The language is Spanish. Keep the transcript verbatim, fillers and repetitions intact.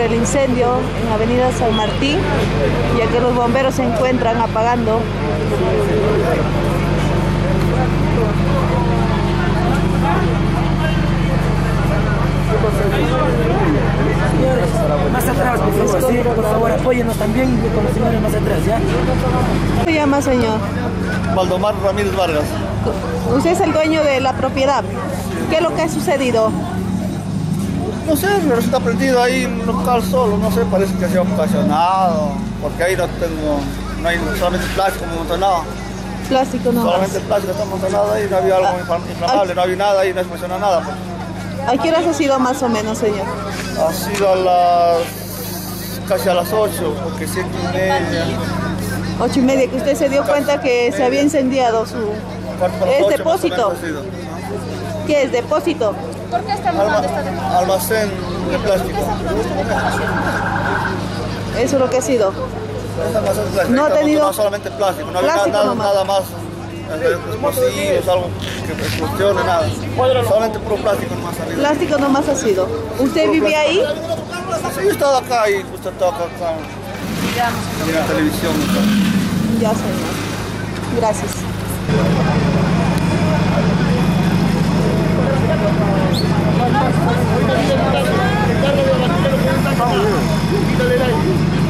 el incendio en Avenida San Martín, ya que los bomberos se encuentran apagando. Más atrás, por favor, sí, por favor, apóyenos también con los señores más atrás, ¿ya? ¿Cómo se llama, señor? Valdomar Ramírez Vargas. Usted es el dueño de la propiedad. ¿Qué es lo que ha sucedido? No sé, me resulta prendido ahí un local solo, no sé, parece que se ha ocasionado, porque ahí no tengo, no hay solamente plástico amontonado. Plástico no. Solamente el plástico está amontonado ahí, no había algo inflamable, no había nada ahí, no explosiona nada. Pues. ¿A qué horas ha sido más o menos, señor? Ha sido a las, casi a las ocho, porque siete y media. Ocho y media, que usted se dio cuenta que se había incendiado su... ¿Es depósito? ¿Qué es depósito? ¿Por qué estamos Alma, dando esta denuncia? almacén de plástico. Eso es lo que ha sido. Es almacén de plástico. No ha tenido... No solamente plástico, no había Plástico nada, nomás. nada más. Explosivos, algo que explosione, nada. Solamente puro plástico nomás arriba. Plástico nomás ha sido. ¿Usted vivía ahí? Sí, yo estaba acá y justo estaba acá, acá en la televisión. Ya, señor. Gracias. Quítale el aire.